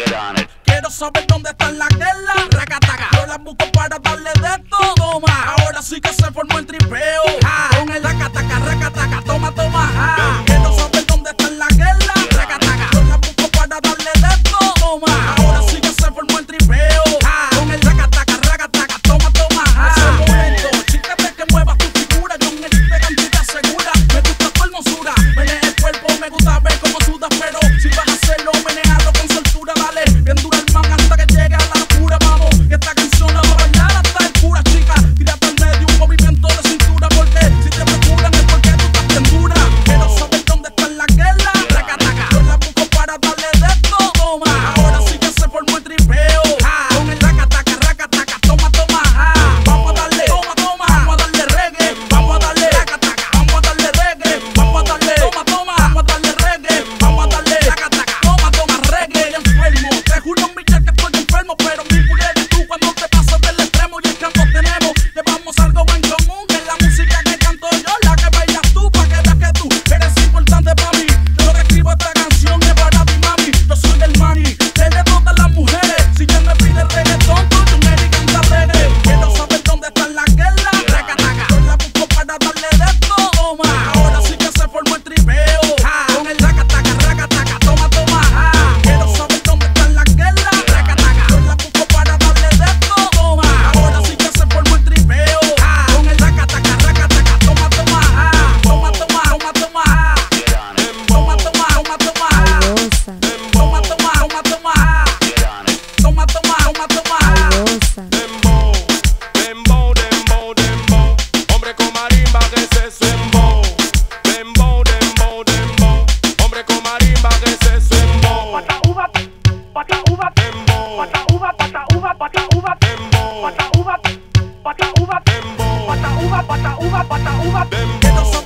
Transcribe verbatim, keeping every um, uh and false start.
Get on it. Quiero saber dónde están las guerras, racataca. Yo las busco para darle de esto. Toma, ahora sí que se formó el tripeo. Ja, con el racataca, racataca, toma, toma. Ja. Quiero saber dónde están las guerras, racataca. Yo las busco para darle de esto. Toma, ahora sí que se formó el tripeo. Ja, con el racataca, racataca, toma, toma. Ja. Ese momento, chícate que muevas tu figura. Yo en el te cantita segura. Me gusta tu hermosura, menea el cuerpo, me gusta ver cómo sudas, pero si vas a hacerlo, menealo con soltura, dale. Bien dura el man hasta que llegue a la locura, vamos. Que esta canción la va a bailar hasta el cura, chica. Tírate al medio un movimiento de cintura, porque si te procuran es porque tú estás bien dura. Quiero saber dónde están las guerras, racataca. Yo las busco para darle de esto, toma. Ahora sí que se formó el tripeo. Ja, con el racataca, racataca, toma, toma. Ja, vamos a darle, toma, toma. Vamos a darle reggae, vamos a darle racataca. Vamos a darle reggae, vamos a darle, toma, toma. Vamos a darle reggae, vamos a darle racataca. Toma, toma, reggae, enfermo. Te juro, Michelle, que estoy enfermo, pero mi culé eres tú cuando te pasas del extremo. Y es que ambos tenemos, llevamos algo en común, que es la música que canto yo, la que bailas tú, pa' que veas que tú eres importante para mí. Yo lo que escribo esta canción es para ti, mami. Yo soy del money, el de todas las mujeres. Si ella me pide reggaetón, tú yo me canta reggae. Quiero saber dónde están las guerras, racataca. Yo la busco para darle de esto, toma. Ahora sí que se formó el tripeo. Ja, con el racataca, racataca, toma, toma. Ja, quiero saber dónde están las guerras, racataca. Yo la busco para darle de esto, toma. Ahora sí que se formó el tripeo. Ja, con el racataca, racataca, toma, toma. Ja, toma, toma, toma, toma. Ja, Get on it. toma, toma, toma, toma. Ja, Rosa, toma, toma, toma, toma. Ja, Get on it. toma, toma, toma, toma. Ja. Rosa, Dembow, dembow, dembow, dembow. Hombre con marimba, que es eso, dembow. Dembow, dembow, dembow. Hombre con marimba, que es eso, dembow. Pata uva, pata uva, Dembow, pata uva, pata uva, pata uva, dembow, pata uva, pata uva, dembow, pata uva, pata uva, pata uva. dembow. Quiero saber